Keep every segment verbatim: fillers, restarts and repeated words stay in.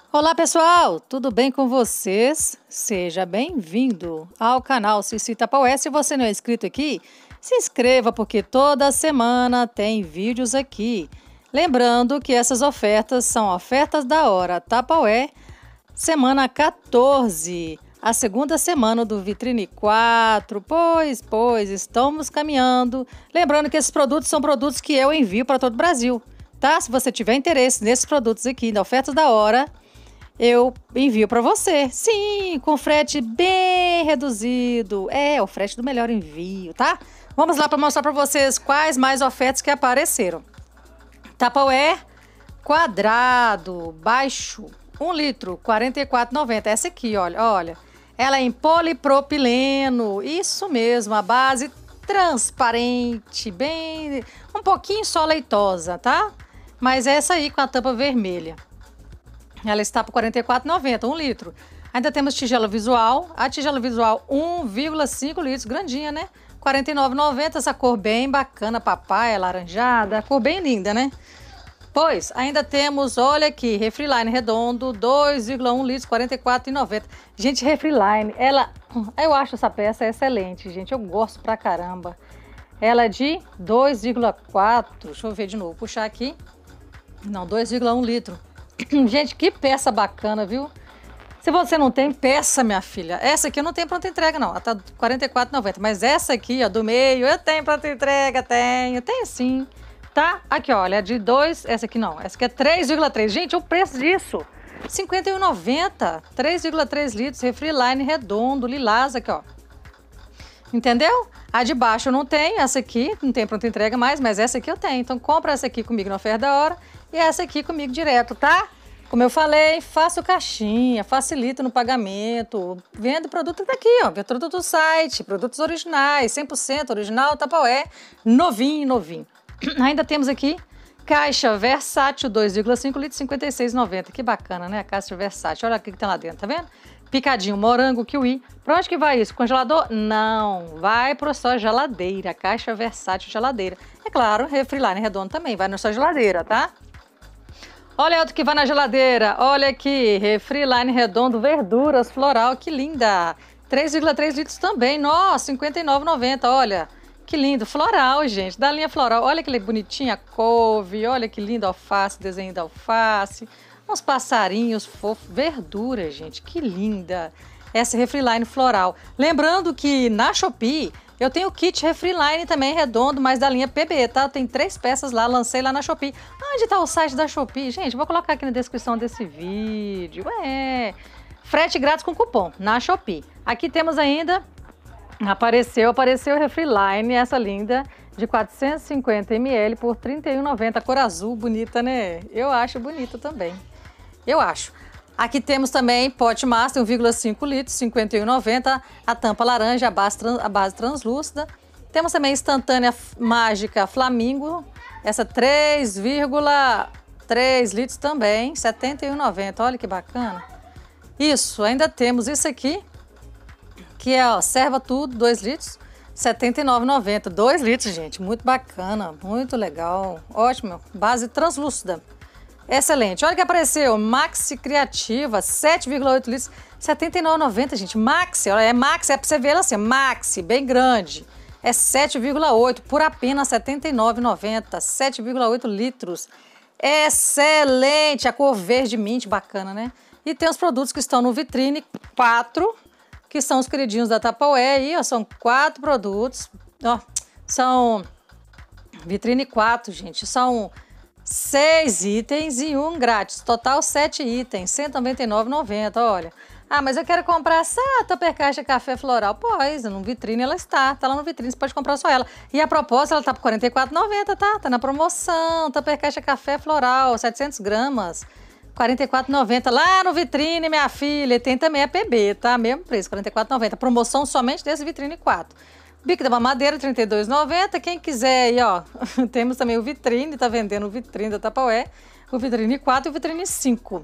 Olá pessoal, tudo bem com vocês? Seja bem-vindo ao canal Cici Tapaué. Se você não é inscrito aqui, se inscreva porque toda semana tem vídeos aqui. Lembrando que essas ofertas são ofertas da hora Tapaué, semana quatorze, a segunda semana do Vitrine quatro, pois, pois, estamos caminhando. Lembrando que esses produtos são produtos que eu envio para todo o Brasil, tá? Se você tiver interesse nesses produtos aqui, da ofertas da hora, eu envio para você. Sim, com frete bem reduzido. É, o frete do melhor envio, tá? Vamos lá para mostrar para vocês quais mais ofertas que apareceram. Tapaué quadrado, baixo, um litro, quarenta e quatro reais e noventa centavos. Essa aqui, olha, olha. Ela é em polipropileno. Isso mesmo, a base transparente, bem... um pouquinho só leitosa, tá? Mas essa aí com a tampa vermelha. Ela está por quarenta e quatro reais e noventa centavos, um litro. Ainda temos tigela visual. A tigela visual um vírgula cinco litros, grandinha, né? quarenta e nove reais e noventa centavos, essa cor bem bacana, papaya, laranjada. Cor bem linda, né? Pois, ainda temos, olha aqui, Refriline redondo, dois vírgula um litros, quarenta e quatro reais e noventa centavos. Gente, Refriline, ela... eu acho essa peça excelente, gente. Eu gosto pra caramba. Ela é de dois vírgula quatro, deixa eu ver de novo, puxar aqui. Não, dois vírgula um litro. Gente, que peça bacana, viu? Se você não tem, peça, minha filha. Essa aqui eu não tenho pronta entrega, não. Ela tá quarenta e quatro reais e noventa centavos. Mas essa aqui, ó, do meio, eu tenho pronta entrega, tenho. Tenho sim, tá? Aqui, ó, olha, de dois... Essa aqui não. Essa aqui é três vírgula três. Gente, o preço disso, cinquenta e um reais e noventa centavos. três vírgula três litros, Refriline redondo, lilás, aqui, ó. Entendeu? A de baixo eu não tenho, essa aqui não tem pronta entrega mais, mas essa aqui eu tenho. Então compra essa aqui comigo na oferta da hora e essa aqui comigo direto, tá? Como eu falei, faço caixinha, facilita no pagamento, vendo produto daqui, ó, vendo produto do site, produtos originais, cem por cento original, Tapaué, novinho, novinho. Ainda temos aqui caixa versátil, dois vírgula cinco litros, cinquenta e seis reais e noventa centavos. Que bacana, né? A caixa versátil, olha o que tem lá dentro, tá vendo? Picadinho, morango, kiwi. Pra onde que vai isso? Congelador? Não, vai para sua geladeira, caixa versátil geladeira. É claro, Refriline redondo também, vai na sua geladeira, tá? Olha outro que vai na geladeira, olha aqui, Refriline redondo, verduras, floral, que linda. três vírgula três litros também, nossa, cinquenta e nove reais e noventa centavos, olha. Que lindo, floral, gente, da linha floral. Olha que bonitinha, couve, olha que lindo, alface, desenho da alface. Uns passarinhos fofos, verdura, gente, que linda. Essa Refriline floral. Lembrando que na Shopee eu tenho o kit Refriline também redondo, mas da linha P B, tá? Tem três peças lá, lancei lá na Shopee. Onde tá o site da Shopee? Gente, vou colocar aqui na descrição desse vídeo. É, frete grátis com cupom na Shopee. Aqui temos ainda, apareceu, apareceu o Refriline, essa linda, de quatrocentos e cinquenta mililitros por trinta e um reais e noventa centavos. Cor azul, bonita, né? Eu acho bonita também. Eu acho. Aqui temos também pote master, um vírgula cinco litros, cinquenta e um reais e noventa centavos. A tampa laranja, a base, trans, a base translúcida. Temos também instantânea mágica Flamingo. Essa três vírgula três litros também, setenta e um reais e noventa centavos. Olha que bacana. Isso, ainda temos isso aqui, que é, ó, serva tudo, dois litros, setenta e nove reais e noventa centavos. dois litros, gente, muito bacana, muito legal. Ótimo, base translúcida. Excelente. Olha que apareceu, Maxi Criativa, sete vírgula oito litros, setenta e nove reais e noventa centavos, gente. Maxi, olha, é Maxi, é pra você ver ela assim, Maxi, bem grande. É sete vírgula oito, por apenas setenta e nove reais e noventa centavos, sete vírgula oito litros. Excelente, a cor verde mint, bacana, né? E tem os produtos que estão no Vitrine quatro, que são os queridinhos da Tapaué aí, ó, são quatro produtos, ó, são Vitrine quatro, gente, são seis itens e um grátis, total sete itens, cento e noventa e nove reais e noventa centavos, olha. Ah, mas eu quero comprar essa Tupper Caixa Café Floral. Pois, no Vitrine ela está, tá lá no Vitrine, você pode comprar só ela. E a proposta, ela tá por quarenta e quatro reais e noventa centavos, tá? Tá na promoção, Tupper Caixa Café Floral, setecentos gramas, quarenta e quatro reais e noventa centavos. Lá no Vitrine, minha filha, tem também a P B, tá? Mesmo preço, quarenta e quatro reais e noventa centavos. Promoção somente desse Vitrine quatro. Bico da mamadeira, trinta e dois reais e noventa centavos. Quem quiser aí, ó, temos também o Vitrine, tá vendendo o Vitrine da Tapaué, o Vitrine quatro e o Vitrine cinco.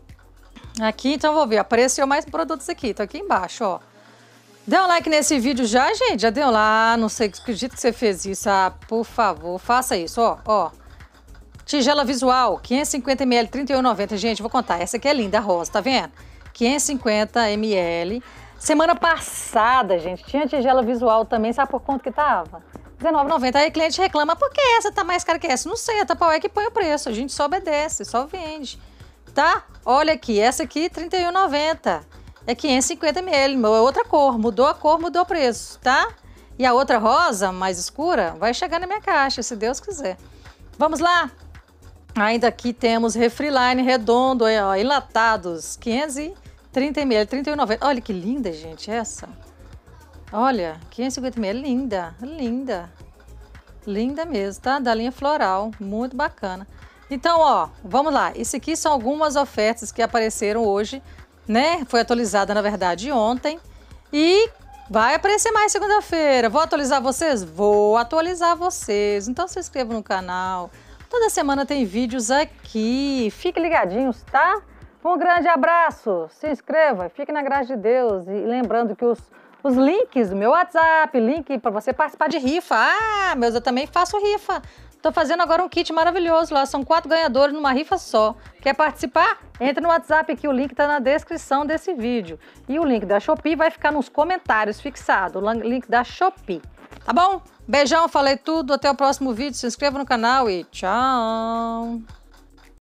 Aqui, então, vou ver, apareceu mais produtos aqui, tá aqui embaixo, ó. Dê um like nesse vídeo já, gente, já deu lá, não sei, acredito que você fez isso, ah, por favor, faça isso, ó, ó. Tigela visual, quinhentos e cinquenta mililitros, trinta e um reais e noventa centavos. Gente, vou contar. Essa aqui é linda, a rosa, tá vendo? quinhentos e cinquenta mililitros. Semana passada, gente, tinha tigela visual também. Sabe por quanto que tava? dezenove reais e noventa centavos. Aí o cliente reclama, por que essa tá mais cara que essa? Não sei, a Tupperware que põe o preço. A gente só obedece, só vende. Tá? Olha aqui, essa aqui, trinta e um reais e noventa centavos. É quinhentos e cinquenta mililitros, é outra cor. Mudou a cor, mudou o preço, tá? E a outra rosa, mais escura, vai chegar na minha caixa, se Deus quiser. Vamos lá? Ainda aqui temos Refriline redondo, ó, enlatados, quinhentos e trinta mililitros, trinta e um reais e noventa centavos. Olha que linda, gente, essa. Olha, quinhentos e cinquenta mililitros, linda, linda. Linda mesmo, tá? Da linha floral, muito bacana. Então, ó, vamos lá. Isso aqui são algumas ofertas que apareceram hoje, né? Foi atualizada, na verdade, ontem. E vai aparecer mais segunda-feira. Vou atualizar vocês? Vou atualizar vocês. Então, se inscreva no canal. Toda semana tem vídeos aqui. Fiquem ligadinhos, tá? Um grande abraço. Se inscreva, fique na graça de Deus. E lembrando que os, os links do meu WhatsApp, link para você participar de rifa. Ah, meus, eu também faço rifa. Tô fazendo agora um kit maravilhoso lá. São quatro ganhadores numa rifa só. Quer participar? Entra no WhatsApp aqui. O link tá na descrição desse vídeo. E o link da Shopee vai ficar nos comentários fixado. O link da Shopee. Tá bom? Beijão, falei tudo. Até o próximo vídeo. Se inscreva no canal e tchau!